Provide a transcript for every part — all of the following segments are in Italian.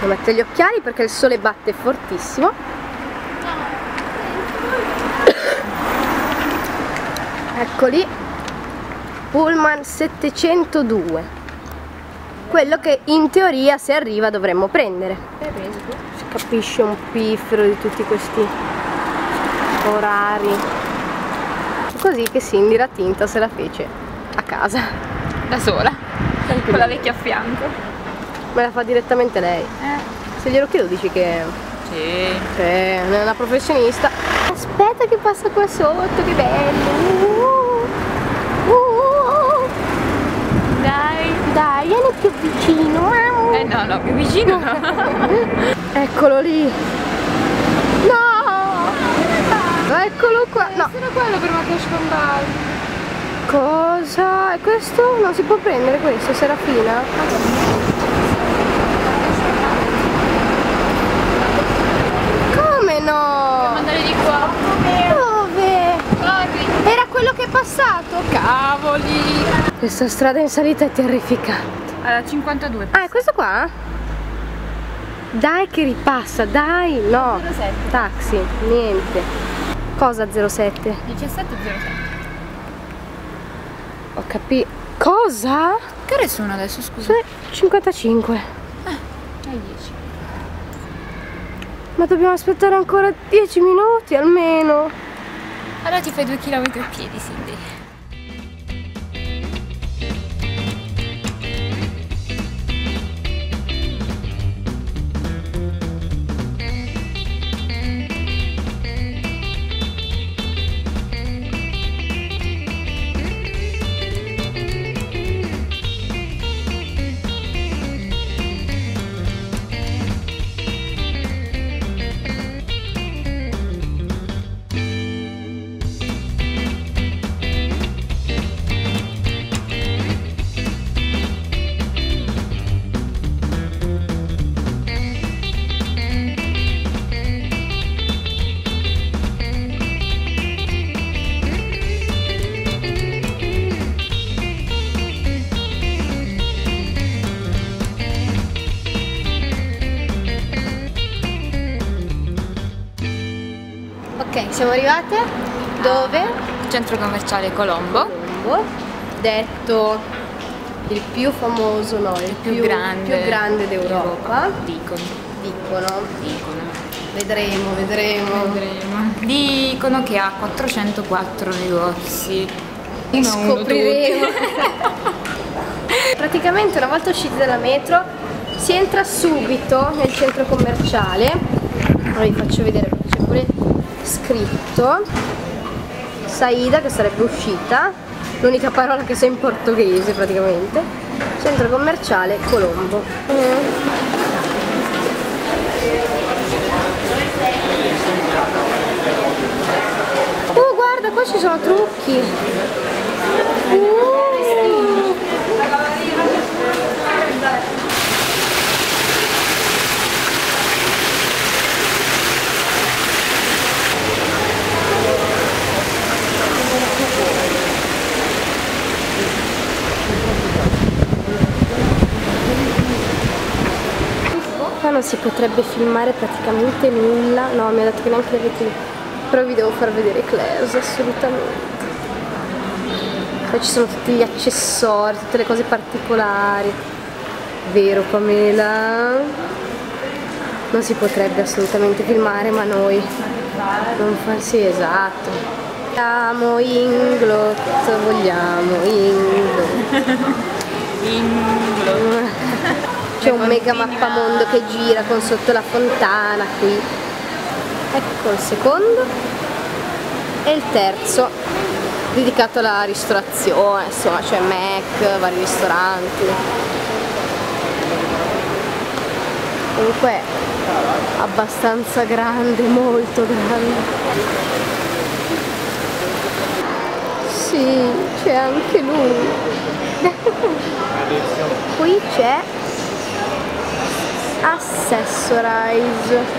Devo mettere gli occhiali perché il sole batte fortissimo. Eccoli, Pullman 702, quello che in teoria se arriva dovremmo prendere. Si capisce un piffero di tutti questi orari. Così che Cindy la tinta se la fece a casa da sola, con la vecchia a fianco. Me la fa direttamente lei. Se glielo chiedo dici che Sì. è una professionista. Aspetta che passa qua sotto, che bello. Dai, vieni più vicino. No, più vicino no. Eccolo lì. No! Eccolo qua. No. Era quello per me che scombare. Cosa? E questo? Non si può prendere questo, Serafina? Come no? Devo andare di qua. Dove? Corri. Era quello che è passato? Cavoli. Questa strada in salita è terrificante. Allora, 52. Ah, è questo qua? Dai che ripassa, dai! No! 07. Taxi, niente. Cosa 07? 1707. Ho capito. Cosa? Che ore sono adesso, scusa? 55. Ai 10. Ma dobbiamo aspettare ancora 10 minuti almeno. Allora ti fai 2 chilometri a piedi, Cindy. Ok, siamo arrivate dove? Centro commerciale Colombo. Colombo, detto il più famoso, no, il più grande d'Europa. Dicono. Vedremo. Dicono che ha 404 negozi. Scopriremo. Praticamente una volta usciti dalla metro si entra subito nel centro commerciale. Ora vi faccio vedere perché c'è pure scritto Saida, che sarebbe uscita, l'unica parola che so in portoghese praticamente. Centro commerciale Colombo. Guarda, qua ci sono trucchi. Qua non si potrebbe filmare praticamente nulla. No, mi ha detto che neanche le avete. Però vi devo far vedere Claire's, assolutamente. Poi ci sono tutti gli accessori, tutte le cose particolari. Vero, Pamela? Non si potrebbe assolutamente filmare, ma noi non fa. Sì, esatto. Vogliamo Inglo, vogliamo Inglo. C'è un mega mappamondo che gira con sotto la fontana qui. Ecco il secondo. E il terzo dedicato alla ristorazione, insomma c'è Mac, vari ristoranti. Comunque abbastanza grande, molto grande. Sì, c'è anche lui. Qui c'è Accessorize.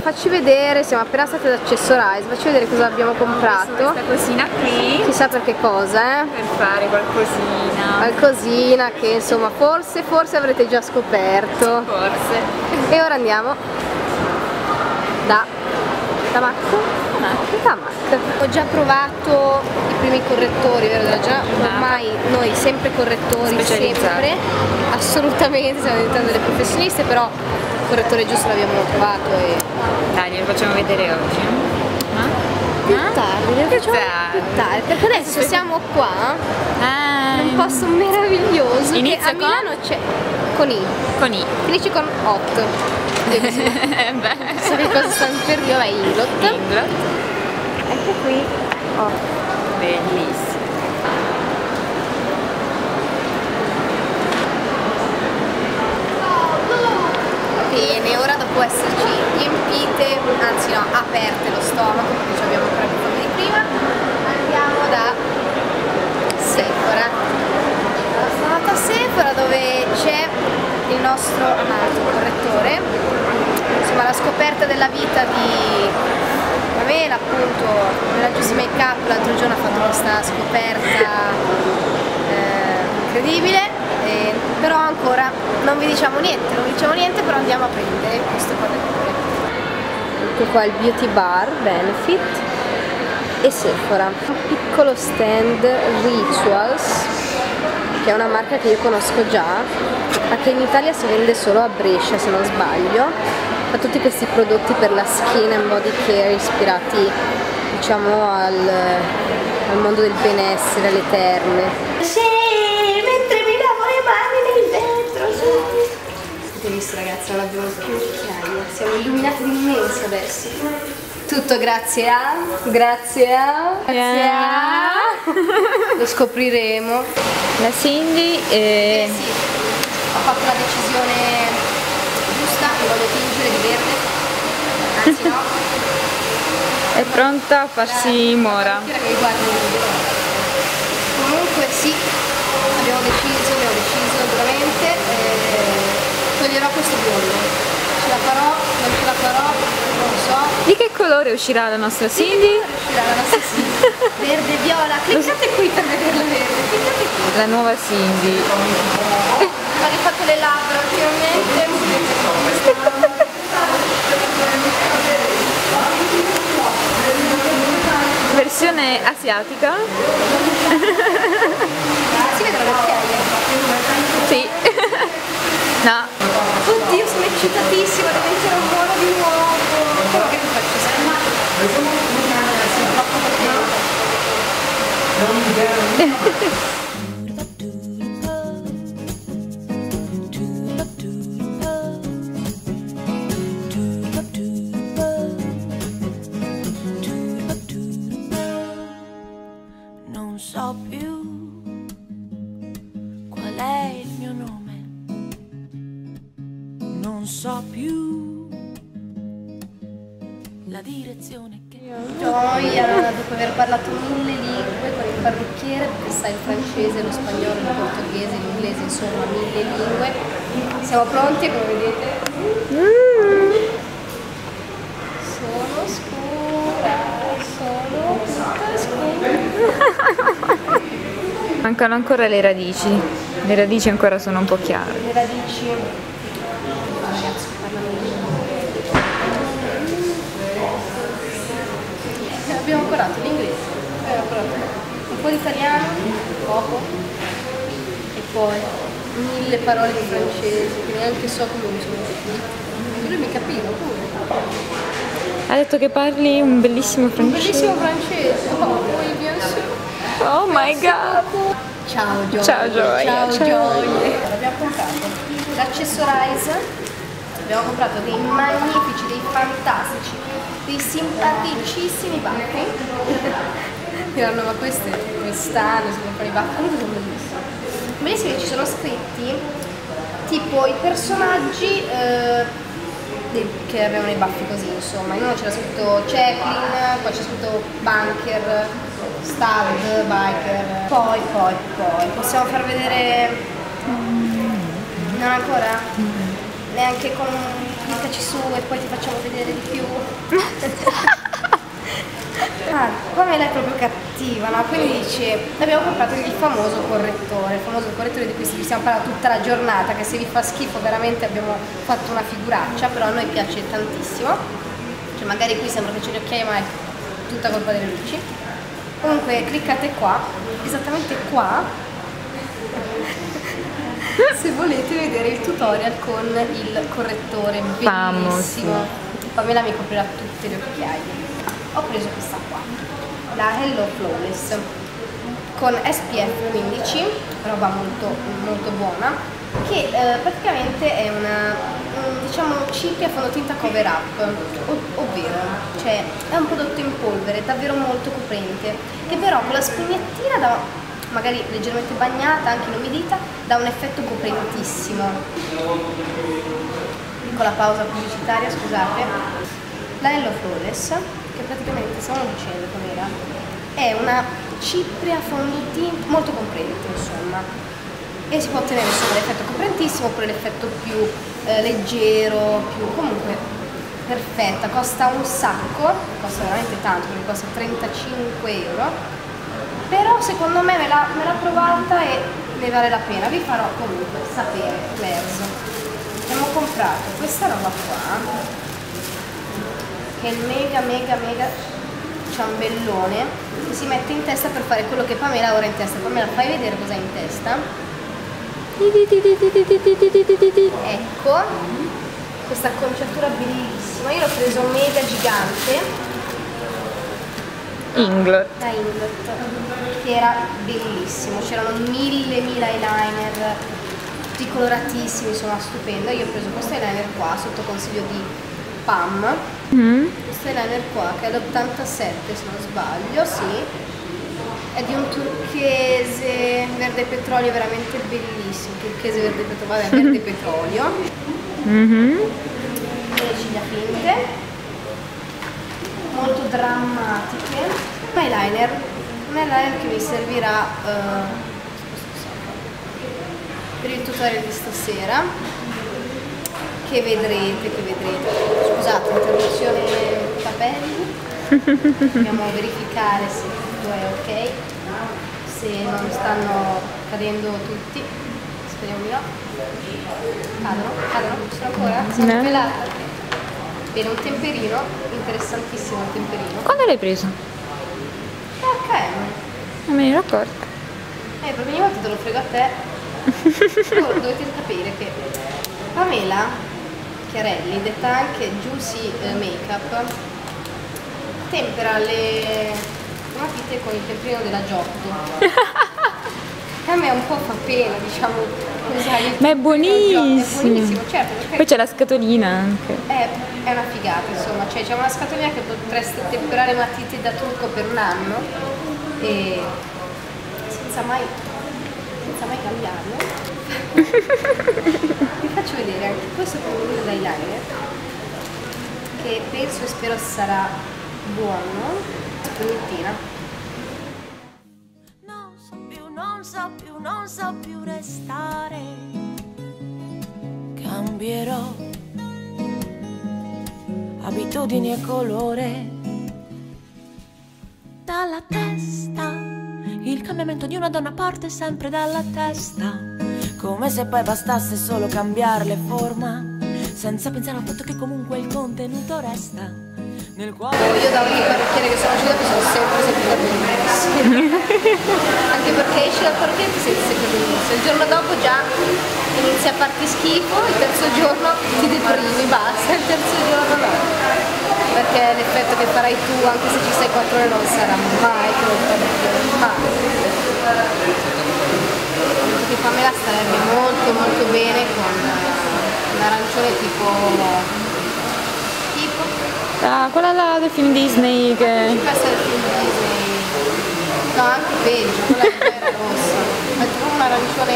facci vedere, siamo appena stati ad Accessorize, facci vedere cosa abbiamo comprato. Questa cosina qui. Chissà per che cosa, Per fare qualcosina. Qualcosina che insomma forse avrete già scoperto. Forse. E ora andiamo da Mac. Ho già provato i primi correttori, vero? Ormai noi sempre correttori, sempre, assolutamente, stiamo diventando delle professioniste, però il correttore giusto l'abbiamo trovato e... Dai, lo facciamo vedere oggi. Più tardi, lo facciamo più tardi, perché adesso siamo qua in un posto meraviglioso. Inizia che a Milano c'è con I. Finisce con 8. So che cosa stanno per dire, ma Inglot. Ecco qui. Oh. Bellissimo. Bene, ora dopo esserci riempite, anzi no, aperte lo stomaco, perché ci abbiamo ancora più fame di prima, andiamo da Sephora. Sono andata a Sephora dove c'è il nostro amato correttore, insomma la scoperta della vita di Pamela, appunto, nella Juicy Makeup l'altro giorno ha fatto questa scoperta incredibile, però ancora non vi diciamo niente, però andiamo a prendere questo correttore. Ecco qua il Beauty Bar Benefit e Sephora. Un piccolo stand Rituals, che è una marca che io conosco già, ma che in Italia si vende solo a Brescia se non sbaglio. Fa tutti questi prodotti per la skin and body care ispirati, diciamo, al mondo del benessere, alle terme. Sì, mentre mi lavo le mani nel vetro, sì. Avete visto ragazzi, non abbiamo più occhiaie, siamo illuminati d'immenso adesso. Tutto grazie a... Lo scopriremo. La Cindy Sì, ho fatto la decisione giusta, mi voglio tingere di verde, anzi no. è pronta a farsi mora. Che guardi il video. Comunque sì, abbiamo deciso veramente, toglierò questo biondo. Ce la farò, non ce la farò, non so. Di che colore uscirà la nostra Cindy? Uscirà la nostra Cindy. Verde e viola, cliccate qui per vederla verde, cliccate qui. La nuova Cindy. Ha rifatto le labbra ultimamente. Versione asiatica. Si vedono le occhiaie? Sì. No. Oddio, sono eccitatissima, diventerò buona di nuovo. Quello che mi faccio sempre. Sono troppo contenta. Non so più qual è il mio nome, non so più la direzione che... Poi, allora, dopo aver parlato 1000 lingue con il parrucchiere, perché sa il francese, lo spagnolo, il portoghese, l'inglese, insomma 1000 lingue, siamo pronti, come vedete. Sono scura, sono tutta scura. Mancano ancora le radici ancora sono un po' chiare. Le radici, ragazzi, parlano abbiamo imparato l'inglese, abbiamo imparato un po' di italiano, poco, e poi 1000 parole di francese che neanche so come usano. Lui mi capiva pure. Ha detto che parli un bellissimo francese. Un bellissimo francese. Oh, oui, bien sûr. Oh my god. Ciao Gioia. Ciao Gioia. Ciao Gioia. Abbiamo comprato l'Accessorize, abbiamo comprato dei magnifici, dei fantastici, dei simpaticissimi baffi. Diranno, ma quest'anno si comprano i baffi, comunque sono bellissimi. Bellissimi, ci sono scritti tipo i personaggi che avevano i baffi così, insomma. In uno c'era scritto Chaplin, poi c'è scritto Bunker, Stud, Biker. Poi possiamo far vedere. Non ancora? neanche con cliccaci su e poi ti facciamo vedere di più. Pamela è proprio cattiva, no? Quindi dice, abbiamo comprato il famoso correttore di cui vi stiamo parlando tutta la giornata, che se vi fa schifo veramente abbiamo fatto una figuraccia, però a noi piace tantissimo. Cioè magari qui sembra che c'è gli occhiali, ma è tutta colpa delle luci. Comunque cliccate qua, esattamente qua, se volete vedere il tutorial con il correttore, bellissimo. Pamela mi coprirà tutte le occhiaie. Ho preso questa qua, la Hello Flawless, con SPF 15, roba molto, molto buona, che praticamente è una, diciamo, cipria fondotinta cover up, ovvero, cioè, è un prodotto in polvere, davvero molto coprente, che però con la spugnettina dà, magari leggermente bagnata, anche inumidita, dà un effetto coprentissimo. Piccola pausa pubblicitaria, scusate. La Hello Flawless, che praticamente, stiamo dicendo com'era, è una cipria fondotinta molto coprente, insomma, e si può ottenere insomma l'effetto coprentissimo oppure l'effetto più leggero, più comunque perfetta. Costa un sacco, costa veramente tanto, perché costa 35 euro, però secondo me me l'ha provata e ne vale la pena. Vi farò comunque sapere. Claire's, abbiamo comprato questa roba qua, che è il mega ciambellone che si mette in testa per fare quello che Pamela ora ha in testa. Pamela, fai vedere cosa ha in testa. Ecco, questa acconciatura bellissima. Io l'ho preso mega gigante Inglot, da Inglot, che era bellissimo. C'erano mille eyeliner, tutti coloratissimi, insomma stupendo. Io ho preso questo eyeliner qua sotto consiglio di Pam. Questo eyeliner qua che è l'87 se non sbaglio, sì, è di un turchese verde petrolio veramente bellissimo, turchese verde petrolio, vabbè, verde petrolio. Le ciglia finte, molto drammatiche. Un eyeliner che mi servirà per il tutorial di stasera, che vedrete, scusate, interruzione capelli, dobbiamo verificare se tutto è ok, se non stanno cadendo tutti, speriamo di no. Cadono, ci sono ancora? Sono pelate. Bene, un temperino, interessantissimo il temperino. quando l'hai preso? Ok. Non me ne ero accorta. Per ogni volta te lo frego a te. Voi dovete capire che Pamela Chiarelli, detta anche Juicy Makeup, tempera le matite con il temperino della Giotto. A me un po' fa pena, diciamo, usare. Ma è buonissimo! È buonissimo, certo, perché Poi c'è la scatolina anche. è una figata, insomma, cioè c'è una scatolina che potreste temperare matite da trucco per un anno e senza mai cambiarlo. Vi faccio vedere anche questo pennellino d'eyeliner, che penso e spero sarà buono. Spugnettina. Non so più restare. Cambierò abitudini e colore. Dalla testa, il cambiamento di una donna parte sempre dalla testa. Come se poi bastasse solo cambiarle forma, senza pensare al fatto che comunque il contenuto resta nel cuore. Io da ogni parrucchiere che sono uscita mi sono sempre bellissima. Anche perché esci dal parrucchiere e ti senti sempre bellissima. Il giorno dopo già inizi a farti schifo, il terzo giorno ti deprimi, basta, il terzo giorno no. Perché l'effetto che farai tu, anche se ci sei 4 ore, non sarà mai come il parrucchiere, mai. Che Pamela starebbe molto bene con un arancione tipo quella là del film Disney che... questa è il film Disney, no, anche peggio, quella era rossa, ma tipo un arancione,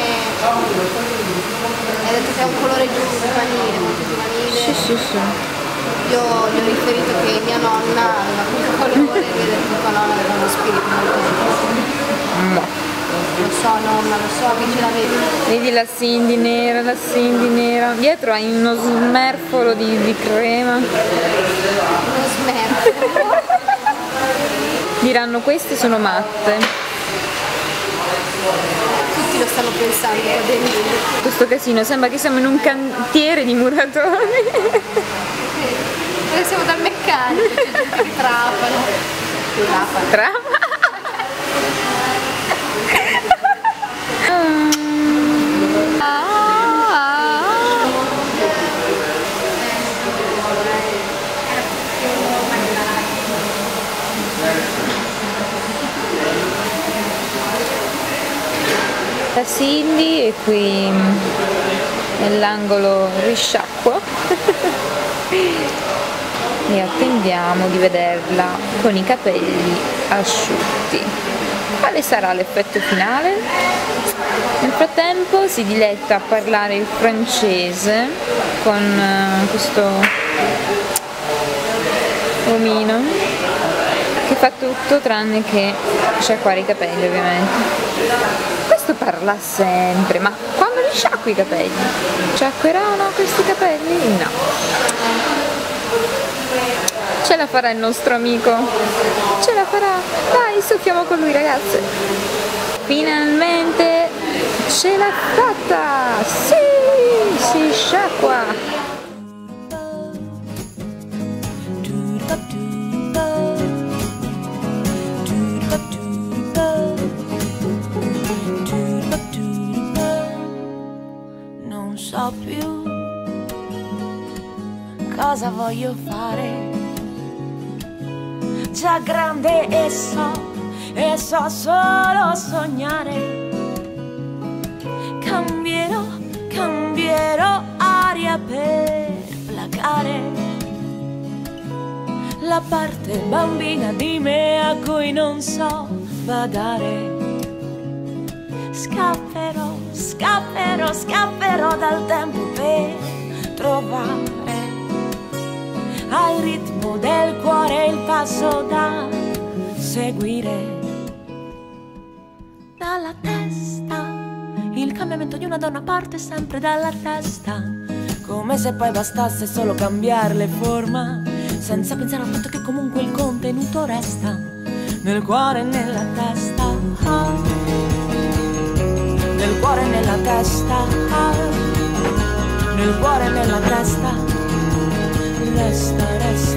hai detto che è un colore giovanile, molto giovanile. Sì. Io gli ho riferito che mia nonna aveva quel colore e lui ha detto che tua nonna aveva uno spirito molto giovane. Lo so, nonna, lo so che ce l'avevi. Vedi la Cindy nera, la Cindy nera. Dietro hai uno smerfolo di crema. Uno smerfolo. Diranno queste sono matte. Tutti lo stanno pensando qua dentro. Questo casino sembra che siamo in un cantiere di muratori. Siamo dal meccanico, c'è gente che trapano. La Cindy è qui nell'angolo risciacquo e attendiamo di vederla con i capelli asciutti. Quale sarà l'effetto finale? Nel frattempo si diletta a parlare il francese con questo omino che fa tutto tranne che sciacquare i capelli, ovviamente. Questo parla sempre, ma quando li sciacqui i capelli? Sciacqueranno questi capelli? No. Ce la farà il nostro amico? Ce la farà? Dai, soffiamo con lui, ragazze! Finalmente ce l'ha fatta! Sì! Si sciacqua! Non so più cosa voglio fare, già grande e so solo sognare. Cambierò aria per placare la parte bambina di me a cui non so badare. Scapperò dal tempo per trovare al ritmo del cuore il passo da seguire. Dalla testa, il cambiamento di una donna parte sempre dalla testa, come se poi bastasse solo cambiarle forma, senza pensare al fatto che comunque il contenuto resta nel cuore e nella testa. Nel cuore e nella testa, nel cuore e nella testa, resta.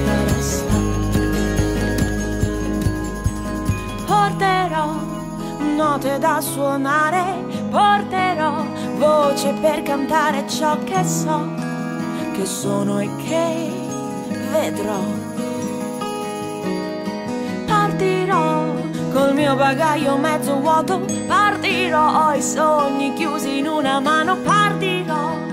Porterò note da suonare, porterò voce per cantare ciò che so, che sono e che vedrò. Partirò col mio bagaglio mezzo vuoto, partirò, ho i sogni chiusi in una mano, partirò